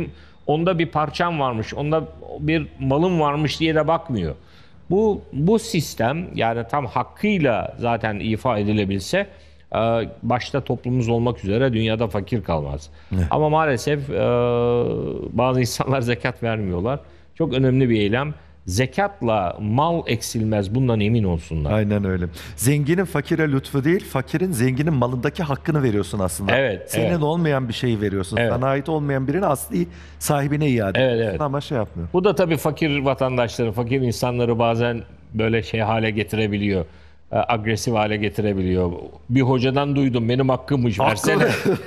onda bir parçam varmış, onda bir malım varmış diye de bakmıyor. Bu bu sistem yani tam hakkıyla zaten ifa edilebilse e, başta toplumumuz olmak üzere dünyada fakir kalmaz. Evet. Ama maalesef e, bazı insanlar zekat vermiyorlar. Çok önemli bir eylem. Zekatla mal eksilmez, bundan emin olsunlar. Aynen öyle. Zenginin fakire lütfu değil, fakirin zenginin malındaki hakkını veriyorsun aslında. Evet, Senin evet. olmayan bir şeyi veriyorsun. Evet. Sana ait olmayan birine asli sahibine iade Evet, ediyorsun evet. ama şey yapmıyor. Bu da tabii fakir vatandaşları, fakir insanları bazen böyle şey hale getirebiliyor. e, Agresif hale getirebiliyor. Bir hocadan duydum, benim hakkımmış, versene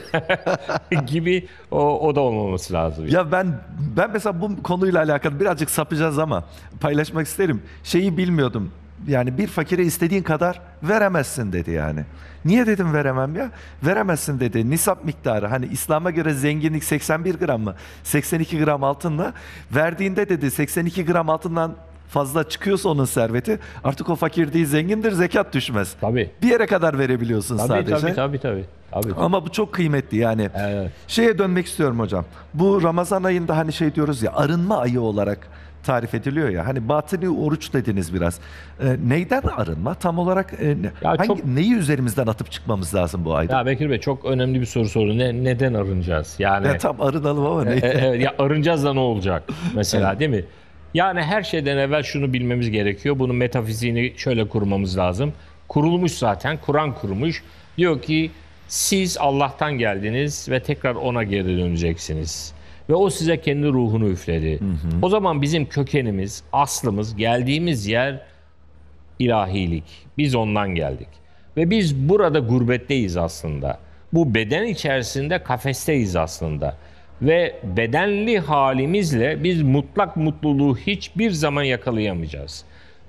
gibi o, o da olmaması lazım. Ya ben ben mesela bu konuyla alakalı birazcık sapacağız ama paylaşmak isterim. Şeyi bilmiyordum. Yani bir fakire istediğin kadar veremezsin dedi yani. Niye dedim veremem ya? Veremezsin dedi. Nisap miktarı hani İslam'a göre zenginlik seksen bir gram mı? seksen iki gram altınla verdiğinde dedi seksen iki gram altından fazla çıkıyorsa onun serveti artık o fakir değil zengindir, zekat düşmez. Tabii. Bir yere kadar verebiliyorsun Tabii, sadece. tabii, tabii, tabii, tabii. Ama bu çok kıymetli yani. Evet. Şeye dönmek istiyorum hocam. Bu Ramazan ayında hani şey diyoruz ya, arınma ayı olarak tarif ediliyor ya. Hani batini oruç dediniz biraz. Ee, neyden arınma? Tam olarak e, ne- Ya hangi, çok- neyi üzerimizden atıp çıkmamız lazım bu ayda? Ya Bekir Bey, çok önemli bir soru sordu. Ne, neden arınacağız? Yani Ya tam arınalım ama E, neyden? evet, ya arınacağız da ne olacak mesela, değil mi? Yani her şeyden evvel şunu bilmemiz gerekiyor. Bunun metafiziğini şöyle kurmamız lazım. Kurulmuş zaten. Kur'an kurmuş. Diyor ki siz Allah'tan geldiniz ve tekrar ona geri döneceksiniz. Ve o size kendi ruhunu üfledi. O zaman bizim kökenimiz, aslımız, geldiğimiz yer ilahilik. Biz ondan geldik. Ve biz burada gurbetteyiz aslında. Bu beden içerisinde kafesteyiz aslında. Ve bedenli halimizle biz mutlak mutluluğu hiçbir zaman yakalayamayacağız.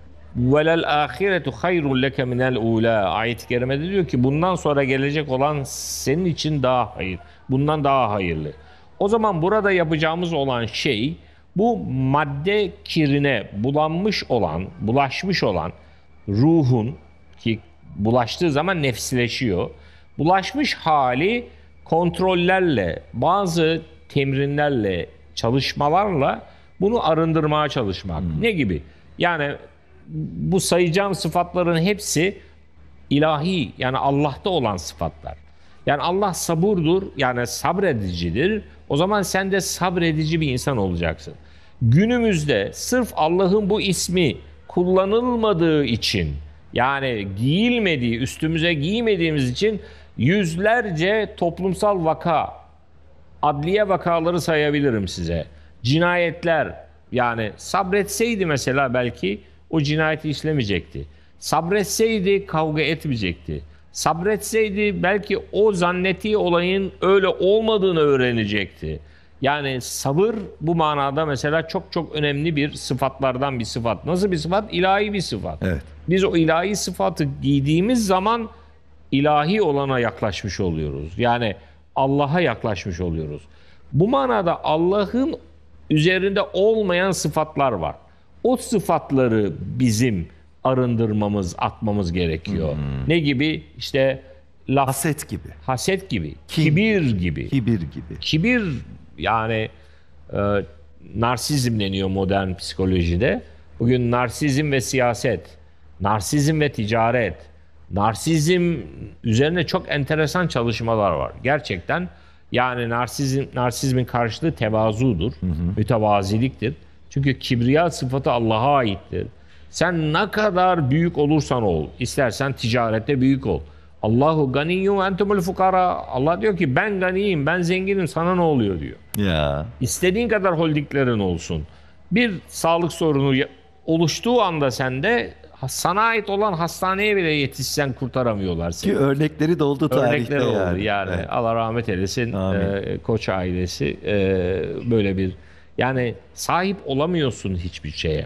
Velel ahiretu hayrun leke minel ula. Ayet-i kerimede diyor ki bundan sonra gelecek olan senin için daha hayır. Bundan daha hayırlı. O zaman burada yapacağımız olan şey bu madde kirine bulanmış olan, bulaşmış olan ruhun ki bulaştığı zaman nefsileşiyor. Bulaşmış hali kontrollerle, bazı temrinlerle, çalışmalarla bunu arındırmaya çalışmak. Ne gibi? Yani bu sayacağım sıfatların hepsi ilahi, yani Allah'ta olan sıfatlar. Yani Allah saburdur, yani sabredicidir. O zaman sen de sabredici bir insan olacaksın. Günümüzde sırf Allah'ın bu ismi kullanılmadığı için, yani giyilmediği, üstümüze giymediğimiz için yüzlerce toplumsal vaka, adliye vakaları sayabilirim size. Cinayetler, yani sabretseydi mesela belki o cinayeti işlemeyecekti. Sabretseydi kavga etmeyecekti. Sabretseydi belki o zannettiği olayın öyle olmadığını öğrenecekti. Yani sabır bu manada mesela çok çok önemli bir sıfatlardan bir sıfat. Nasıl bir sıfat? İlahi bir sıfat. Evet. Biz o ilahi sıfatı giydiğimiz zaman ilahi olana yaklaşmış oluyoruz. Yani Allah'a yaklaşmış oluyoruz. Bu manada Allah'ın üzerinde olmayan sıfatlar var. O sıfatları bizim arındırmamız, atmamız gerekiyor. Ne gibi? İşte laf, Haset gibi, haset gibi, Kin. kibir gibi. kibir gibi. Kibir yani e, narsizm deniyor modern psikolojide. Bugün narsizm ve siyaset, narsizm ve ticaret, narsizm üzerine çok enteresan çalışmalar var. Gerçekten yani narsizm, narsizmin karşılığı tevazudur, mütevaziliktir. Çünkü kibriya sıfatı Allah'a aittir. Sen ne kadar büyük olursan ol, istersen ticarette büyük ol. Allahu ganiyyun ve entumul fukara. Allah diyor ki ben ganiyim, ben zenginim, sana ne oluyor diyor. Ya. İstediğin kadar holdinglerin olsun. Bir sağlık sorunu ya- oluştuğu anda sende sana ait olan hastaneye bile yetişsen kurtaramıyorlar seni. Ki örnekleri de oldu tarihte Örnekler oldu yani. yani. Evet. Allah rahmet eylesin. Amin. Ee, Koç ailesi e, böyle bir, yani sahip olamıyorsun hiçbir şeye.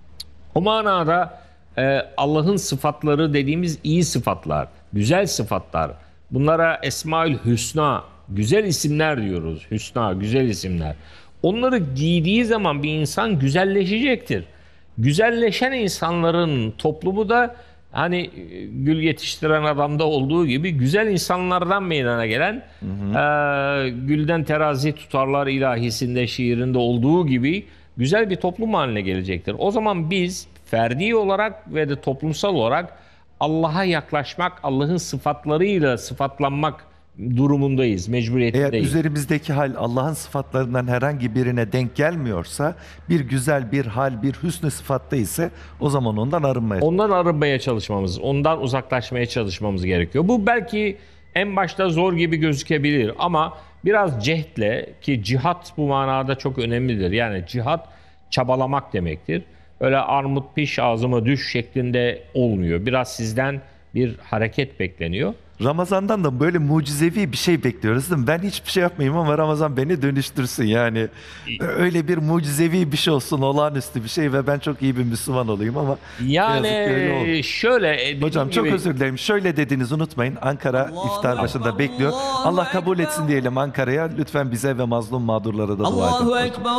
O manada e, Allah'ın sıfatları dediğimiz iyi sıfatlar, güzel sıfatlar. Bunlara Esmaül Hüsna, güzel isimler diyoruz. Hüsna, güzel isimler. Onları giydiği zaman bir insan güzelleşecektir. Güzelleşen insanların toplumu da hani e, gül yetiştiren adamda olduğu gibi güzel insanlardan meydana gelen e, gülden terazi tutarlar ilahisinde, şiirinde olduğu gibi güzel bir toplum haline gelecektir. O zaman biz ferdi olarak ve de toplumsal olarak Allah'a yaklaşmak, Allah'ın sıfatlarıyla sıfatlanmak durumundayız, Eğer mecburiyetindeyiz. üzerimizdeki hal Allah'ın sıfatlarından herhangi birine denk gelmiyorsa, bir güzel bir hal, bir hüsnü sıfatta ise o zaman ondan arınmaya. Ondan arınmaya çalışmamız, ondan uzaklaşmaya çalışmamız gerekiyor. Bu belki en başta zor gibi gözükebilir ama biraz cehdle, ki cihat bu manada çok önemlidir. Yani cihat çabalamak demektir. Öyle armut piş ağzıma düş şeklinde olmuyor. Biraz sizden bir hareket bekleniyor. Ramazan'dan da böyle mucizevi bir şey bekliyoruz değil mi? Ben hiçbir şey yapmayayım ama Ramazan beni dönüştürsün yani. Öyle bir mucizevi bir şey olsun, olağanüstü bir şey ve ben çok iyi bir Müslüman olayım ama ne yazık ki öyle oldu. Yani şöyle dediğim Hocam çok gibi- özür dilerim. Şöyle dediniz, unutmayın. Ankara iftar başında bekliyor. Allah kabul etsin diyelim Ankara'ya. Lütfen bize ve mazlum mağdurlara da dua edin. Allahu hocam. Ekber,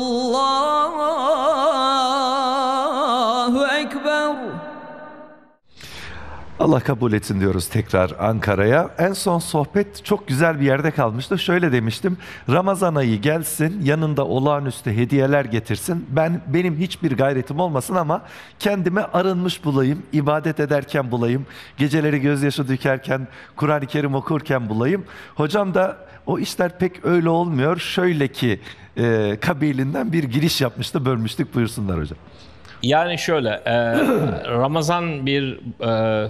Allahu Ekber. Allah kabul etsin diyoruz tekrar Ankara'ya. En son sohbet çok güzel bir yerde kalmıştı. Şöyle demiştim. Ramazan ayı gelsin, yanında olağanüstü hediyeler getirsin. Ben benim hiçbir gayretim olmasın ama kendimi arınmış bulayım, ibadet ederken bulayım, geceleri gözyaşı dökerken, Kur'an-ı Kerim okurken bulayım. Hocam da o işler pek öyle olmuyor. Şöyle ki e, kabilinden bir giriş yapmıştı, bölmüştük. Buyursunlar hocam. Yani şöyle, e, Ramazan bir e,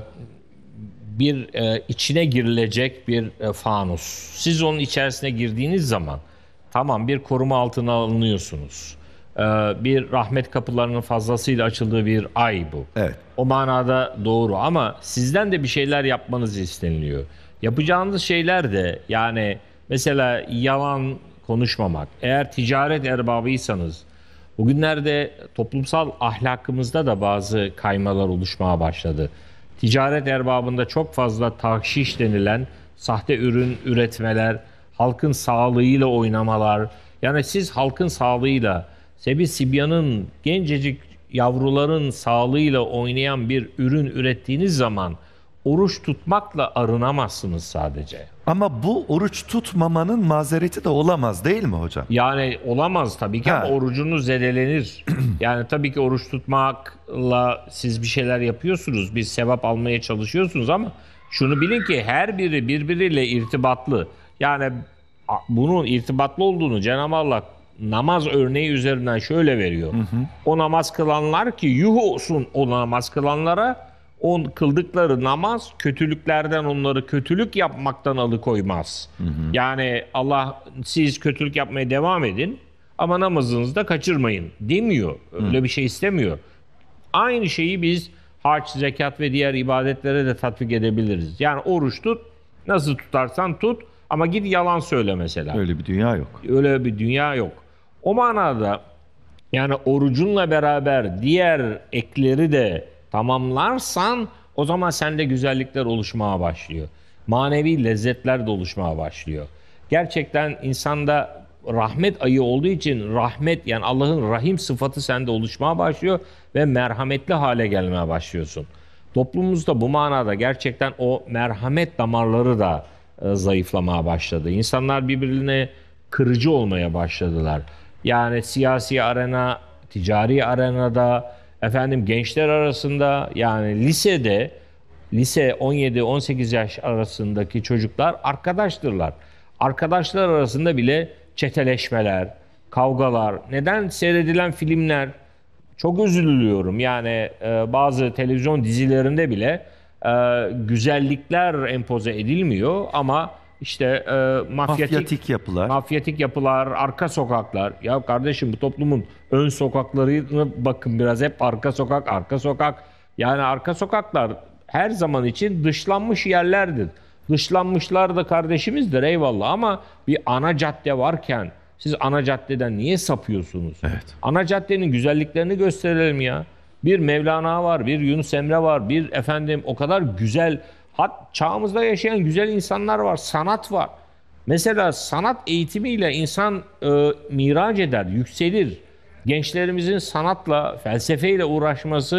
bir e, içine girilecek bir e, fanus. Siz onun içerisine girdiğiniz zaman tamam bir koruma altına alınıyorsunuz. E, bir rahmet kapılarının fazlasıyla açıldığı bir ay bu. Evet. O manada doğru ama sizden de bir şeyler yapmanız isteniliyor. Yapacağınız şeyler de yani mesela yalan konuşmamak. Eğer ticaret erbabıysanız bugünlerde toplumsal ahlakımızda da bazı kaymalar oluşmaya başladı. Ticaret erbabında çok fazla tahşiş denilen sahte ürün üretmeler, halkın sağlığıyla oynamalar. Yani siz halkın sağlığıyla, Sebi Sibyan'ın, gencecik yavruların sağlığıyla oynayan bir ürün ürettiğiniz zaman oruç tutmakla arınamazsınız sadece. Ama bu oruç tutmamanın mazereti de olamaz değil mi hocam? Yani olamaz tabii ki Ha. ama orucunuz zedelenir. Yani tabii ki oruç tutmakla siz bir şeyler yapıyorsunuz. Bir sevap almaya çalışıyorsunuz ama şunu bilin ki her biri birbiriyle irtibatlı. Yani a- bunun irtibatlı olduğunu Cenab-ı Allah namaz örneği üzerinden şöyle veriyor. O namaz kılanlar ki yuh olsun o namaz kılanlara, on kıldıkları namaz kötülüklerden onları kötülük yapmaktan alıkoymaz. Yani Allah siz kötülük yapmaya devam edin ama namazınızı da kaçırmayın demiyor. Öyle bir şey istemiyor. Aynı şeyi biz hac, zekat ve diğer ibadetlere de tatbik edebiliriz. Yani oruç tut, nasıl tutarsan tut ama git yalan söyle mesela. Öyle bir dünya yok. Öyle bir dünya yok. O manada yani orucunla beraber diğer ekleri de tamamlarsan o zaman sende güzellikler oluşmaya başlıyor. Manevi lezzetler de oluşmaya başlıyor. Gerçekten insanda rahmet ayı olduğu için rahmet yani Allah'ın rahim sıfatı sende oluşmaya başlıyor ve merhametli hale gelmeye başlıyorsun. Toplumumuzda bu manada gerçekten o merhamet damarları da e, zayıflamaya başladı. İnsanlar birbirine kırıcı olmaya başladılar. Yani siyasi arena, ticari arenada, efendim gençler arasında yani lisede, lise on yedi on sekiz yaş arasındaki çocuklar arkadaştırlar. Arkadaşlar arasında bile çeteleşmeler, kavgalar, neden seyredilen filmler, çok üzülüyorum. Yani e, bazı televizyon dizilerinde bile e, güzellikler empoze edilmiyor ama işte e, mafyatik, Mafyatik yapılar. mafyatik yapılar, arka sokaklar. Ya kardeşim bu toplumun ön sokaklarına bakın biraz hep arka sokak, arka sokak. Yani arka sokaklar her zaman için dışlanmış yerlerdir. Dışlanmışlar da kardeşimizdir eyvallah ama bir ana cadde varken siz ana caddeden niye sapıyorsunuz? Evet. Ana caddenin güzelliklerini gösterelim ya. Bir Mevlana var, bir Yunus Emre var, bir efendim o kadar güzel, hat çağımızda yaşayan güzel insanlar var, sanat var. Mesela sanat eğitimiyle insan e, miraç eder, yükselir. Gençlerimizin sanatla, felsefeyle uğraşması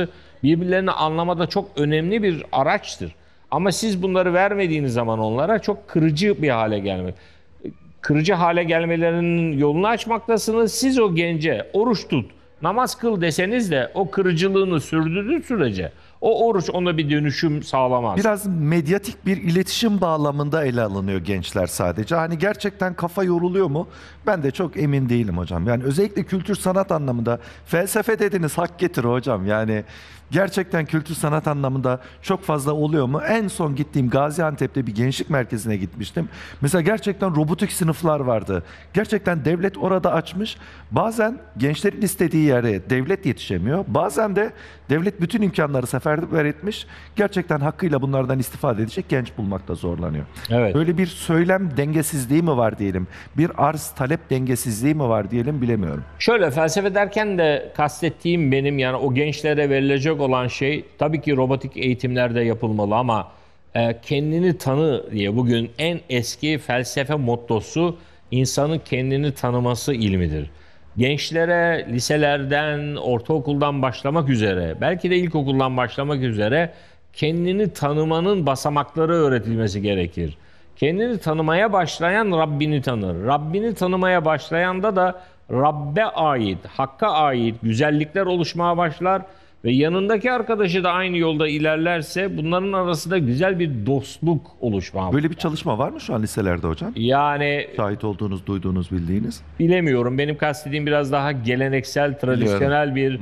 birbirlerini anlamada çok önemli bir araçtır. Ama siz bunları vermediğiniz zaman onlara çok kırıcı bir hale gelmek. Kırıcı hale gelmelerinin yolunu açmaktasınız. Siz o gence oruç tut, namaz kıl deseniz de o kırıcılığını sürdürdüğü sürece o oruç ona bir dönüşüm sağlamaz. Biraz medyatik bir iletişim bağlamında ele alınıyor gençler sadece. Hani gerçekten kafa yoruluyor mu? Ben de çok emin değilim hocam. Yani özellikle kültür sanat anlamında felsefe dediniz, hak getir hocam. Yani gerçekten kültür sanat anlamında çok fazla oluyor mu? En son gittiğim Gaziantep'te bir gençlik merkezine gitmiştim. Mesela gerçekten robotik sınıflar vardı. Gerçekten devlet orada açmış. Bazen gençlerin istediği yere devlet yetişemiyor. Bazen de devlet bütün imkanları seferber etmiş. Gerçekten hakkıyla bunlardan istifade edecek genç bulmakta zorlanıyor. Evet. Böyle bir söylem dengesizliği mi var diyelim? Bir arz talep dengesizliği mi var diyelim, bilemiyorum. Şöyle, felsefe derken de kastettiğim benim, yani o gençlere verilecek olan şey tabii ki robotik eğitimlerde yapılmalı ama e, kendini tanı diye bugün en eski felsefe mottosu insanın kendini tanıması ilmidir. Gençlere liselerden, ortaokuldan başlamak üzere, belki de ilkokuldan başlamak üzere kendini tanımanın basamakları öğretilmesi gerekir. Kendini tanımaya başlayan Rabbini tanır. Rabbini tanımaya başlayanda da Rabbe ait, Hakk'a ait güzellikler oluşmaya başlar ve yanındaki arkadaşı da aynı yolda ilerlerse bunların arasında güzel bir dostluk oluşmaya başlar. Böyle bir çalışma var mı şu an liselerde hocam? Yani Şahit olduğunuz, duyduğunuz, bildiğiniz? bilemiyorum. Benim kastediğim biraz daha geleneksel, tradisyonel bir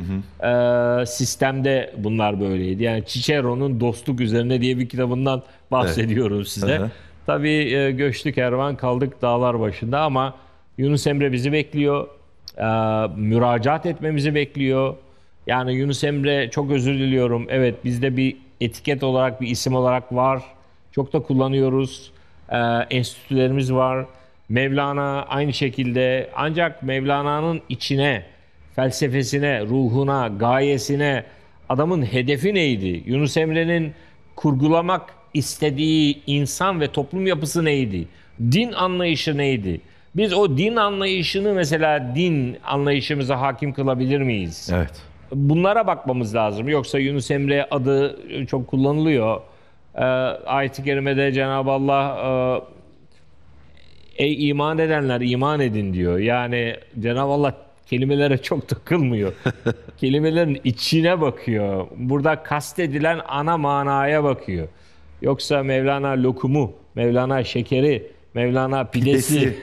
e, sistemde bunlar böyleydi. Yani Cicero'nun Dostluk Üzerine diye bir kitabından bahsediyorum size. Hı hı. Tabii e, göçtü kervan, kaldık dağlar başında ama Yunus Emre bizi bekliyor. E, müracaat etmemizi bekliyor. Yani Yunus Emre, çok özür diliyorum. Evet, bizde bir etiket olarak, bir isim olarak var. Çok da kullanıyoruz. E, enstitülerimiz var. Mevlana aynı şekilde, ancak Mevlana'nın içine, felsefesine, ruhuna, gayesine, adamın hedefi neydi? Yunus Emre'nin kurgulamak istediği insan ve toplum yapısı neydi? Din anlayışı neydi? Biz o din anlayışını mesela din anlayışımıza hakim kılabilir miyiz? Evet. Bunlara bakmamız lazım. Yoksa Yunus Emre adı çok kullanılıyor. Ee, Ayet-i Kerime'de Cenab-ı Allah e, ey iman edenler iman edin diyor. Yani Cenab-ı Allah kelimelere çok takılmıyor. Kelimelerin içine bakıyor. Burada kastedilen ana manaya bakıyor. Yoksa Mevlana lokumu, Mevlana şekeri, Mevlana pidesi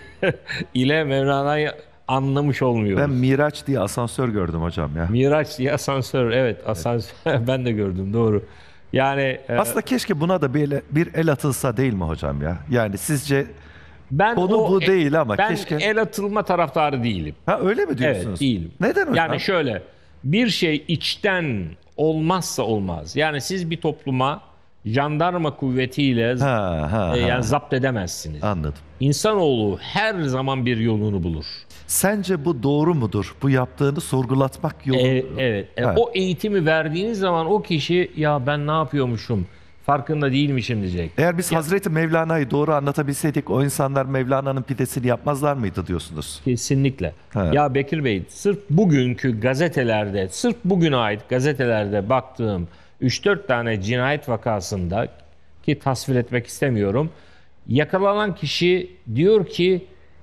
ile Mevlana'yı anlamış olmuyoruz. Ben Miraç diye asansör gördüm hocam ya. Miraç diye asansör, evet asansör ben de gördüm, doğru. Yani e, Aslında keşke buna da bir, bir el atılsa değil mi hocam ya? Yani sizce ben konu o- bu değil ama ben keşke... el atılma taraftarı değilim. Ha, öyle mi diyorsunuz? Evet, değilim. Neden hocam? Yani şöyle, bir şey içten olmazsa olmaz. Yani siz bir topluma jandarma kuvvetiyle Ha, ha, e, ha. yani zapt edemezsiniz. Anladım. İnsanoğlu her zaman bir yolunu bulur. Sence bu doğru mudur? Bu yaptığını sorgulatmak yolu. E, evet. E, Ha. o eğitimi verdiğiniz zaman o kişi ya ben ne yapıyormuşum, farkında değilmişim diyecek. Eğer biz Hazreti Mevlana'yı doğru anlatabilseydik o insanlar Mevlana'nın pidesini yapmazlar mıydı diyorsunuz? Kesinlikle. Ha. Ya Bekir Bey, sırf bugünkü gazetelerde, sırf bugüne ait gazetelerde baktığım üç dört tane cinayet vakasında, ki tasvir etmek istemiyorum, yakalanan kişi diyor ki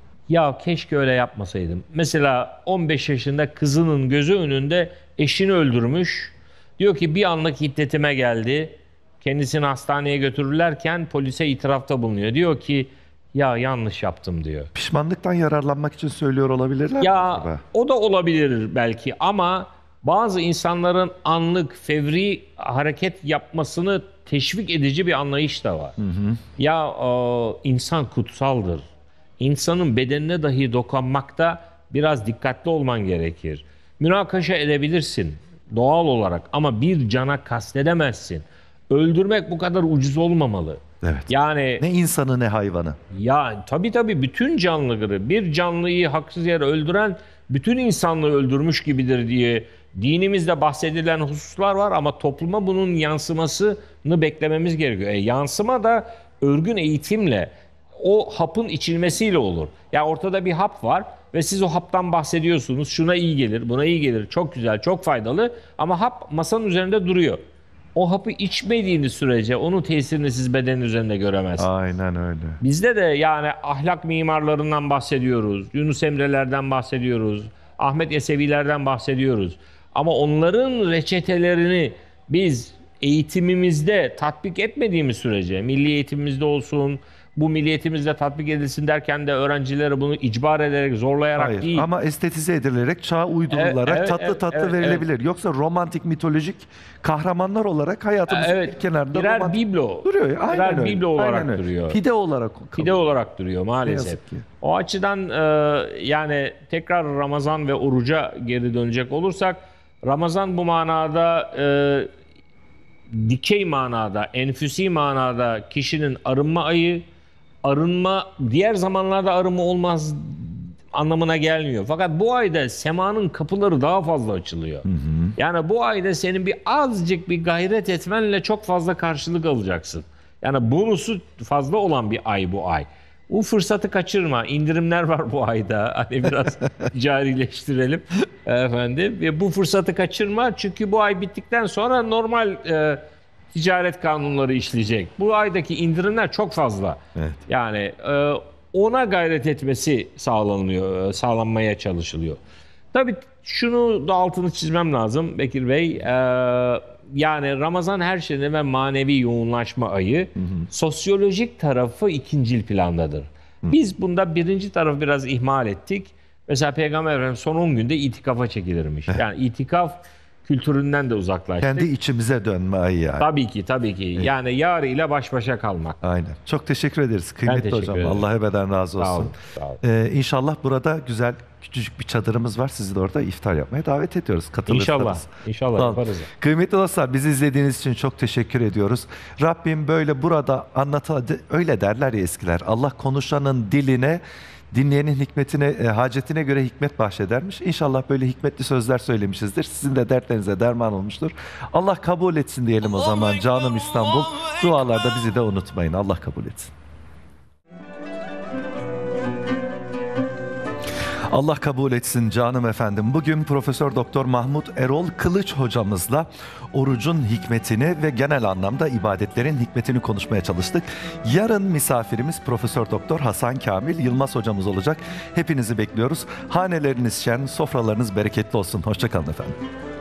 ya keşke öyle yapmasaydım. Mesela on beş yaşında kızının gözü önünde eşini öldürmüş. Diyor ki bir anlık hiddetime geldi. Kendisini hastaneye götürürlerken polise itirafta bulunuyor. Diyor ki ya yanlış yaptım diyor. Pişmanlıktan yararlanmak için söylüyor olabilirler mi Ya acaba? o da olabilir belki ama bazı insanların anlık, fevri hareket yapmasını teşvik edici bir anlayış da var. Ya e, insan kutsaldır. İnsanın bedenine dahi dokunmakta biraz dikkatli olman gerekir. Münakaşa edebilirsin doğal olarak ama bir cana kastedemezsin. Öldürmek bu kadar ucuz olmamalı. Evet. Yani Ne insanı ne hayvanı. ya tabii tabii bütün canlıları, bir canlıyı haksız yere öldüren bütün insanlığı öldürmüş gibidir diye dinimizde bahsedilen hususlar var ama topluma bunun yansımasını beklememiz gerekiyor. E, yansıma da örgün eğitimle, o hapın içilmesiyle olur. Ya ortada bir hap var ve siz o haptan bahsediyorsunuz. Şuna iyi gelir, buna iyi gelir, çok güzel, çok faydalı ama hap masanın üzerinde duruyor. O hapı içmediğiniz sürece onun tesirini siz bedenin üzerinde göremezsiniz. Aynen öyle. Bizde de yani ahlak mimarlarından bahsediyoruz, Yunus Emre'lerden bahsediyoruz, Ahmet Yesevi'lerden bahsediyoruz. Ama onların reçetelerini biz eğitimimizde tatbik etmediğimiz sürece, milli eğitimimizde olsun, bu milli eğitimimizde tatbik edilsin derken de öğrencilere bunu icbar ederek, zorlayarak Hayır değil. ama estetize edilerek, çağa uydurularak Evet, evet, tatlı evet, tatlı evet, verilebilir. Yoksa romantik, mitolojik kahramanlar olarak hayatımızın Evet, bir kenarında birer romantik biblo, duruyor. ya. Aynen birer öyle. biblo olarak Aynen öyle. duruyor. Pide olarak. Pide olarak duruyor maalesef. yazık ki. O açıdan e, yani tekrar Ramazan ve oruca geri dönecek olursak, Ramazan bu manada e, dikey manada, enfüsi manada kişinin arınma ayı, arınma diğer zamanlarda arınma olmaz anlamına gelmiyor. Fakat bu ayda semanın kapıları daha fazla açılıyor. Hı hı. Yani bu ayda senin bir azıcık bir gayret etmenle çok fazla karşılık alacaksın. Yani bonusu fazla olan bir ay bu ay. Bu fırsatı kaçırma. İndirimler var bu ayda. Hani biraz carileştirelim efendim. Ve bu fırsatı kaçırma çünkü bu ay bittikten sonra normal e, ticaret kanunları işleyecek. Bu aydaki indirimler çok fazla. Evet. Yani e, ona gayret etmesi sağlanıyor, sağlanmaya çalışılıyor. Tabii şunu da altını çizmem lazım Bekir Bey. E, yani Ramazan her şeyden ve manevi yoğunlaşma ayı. Hı hı. Sosyolojik tarafı ikincil plandadır. Hı. Biz bunda birinci tarafı biraz ihmal ettik. Mesela Peygamber Efendimiz son on günde itikafa çekilirmiş. Yani itikaf kültüründen de uzaklaştık. Kendi içimize dönme ayı yani. Tabii ki, tabii ki. Evet. Yani yar ile baş başa kalmak. Aynen. Çok teşekkür ederiz kıymetli teşekkür hocam. ederim. Allah ebeden razı olsun. Sağ olun, sağ olun. Ee, inşallah burada güzel küçücük bir çadırımız var. Sizi de orada iftar yapmaya davet ediyoruz. Katılırsanız. İnşallah. İnşallah Tamam. yaparız. Kıymetli dostlar, bizi izlediğiniz için çok teşekkür ediyoruz. Rabbim böyle burada anlatadı, öyle derler ya eskiler. Allah konuşanın diline, dinleyenin hikmetine, e, hacetine göre hikmet bahşedermiş. İnşallah böyle hikmetli sözler söylemişizdir. Sizin de dertlerinize derman olmuştur. Allah kabul etsin diyelim o zaman canım İstanbul. Dualarda bizi de unutmayın. Allah kabul etsin. Allah kabul etsin canım efendim. Bugün Profesör Doktor Mahmut Erol Kılıç hocamızla orucun hikmetini ve genel anlamda ibadetlerin hikmetini konuşmaya çalıştık. Yarın misafirimiz Profesör Doktor Hasan Kamil Yılmaz hocamız olacak. Hepinizi bekliyoruz. Haneleriniz şen, sofralarınız bereketli olsun. Hoşça kalın efendim.